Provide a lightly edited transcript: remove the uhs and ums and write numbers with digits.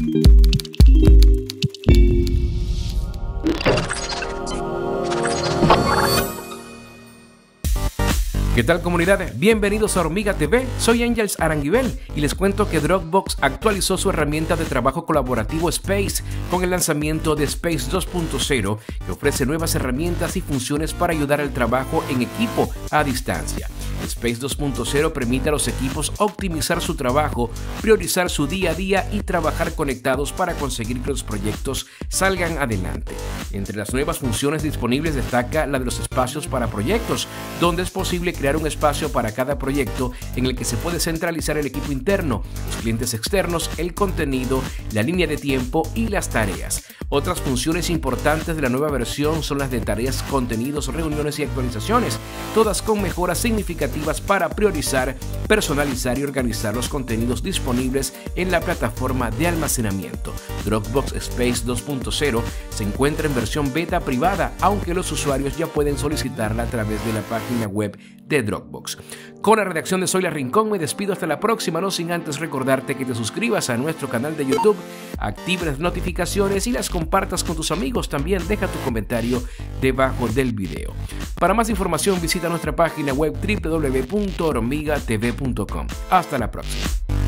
¿Qué tal, comunidad? Bienvenidos a Hormiga TV, soy Ángels Aranguibel y les cuento que Dropbox actualizó su herramienta de trabajo colaborativo Space con el lanzamiento de Space 2.0, que ofrece nuevas herramientas y funciones para ayudar al trabajo en equipo a distancia. Space 2.0 permite a los equipos optimizar su trabajo, priorizar su día a día y trabajar conectados para conseguir que los proyectos salgan adelante. Entre las nuevas funciones disponibles destaca la de los espacios para proyectos, donde es posible crear un espacio para cada proyecto en el que se puede centralizar el equipo interno, los clientes externos, el contenido, la línea de tiempo y las tareas. Otras funciones importantes de la nueva versión son las de tareas, contenidos, reuniones y actualizaciones, todas con mejoras significativas para priorizar, personalizar y organizar los contenidos disponibles en la plataforma de almacenamiento. Dropbox Space 2.0 se encuentra en versión beta privada, aunque los usuarios ya pueden solicitarla a través de la página web de Dropbox. Con la redacción de Zoila Rincón me despido hasta la próxima, no sin antes recordarte que te suscribas a nuestro canal de YouTube, actives las notificaciones y las compartas con tus amigos. También deja tu comentario debajo del video. Para más información visita nuestra página web www.hormigatv.com. Hasta la próxima.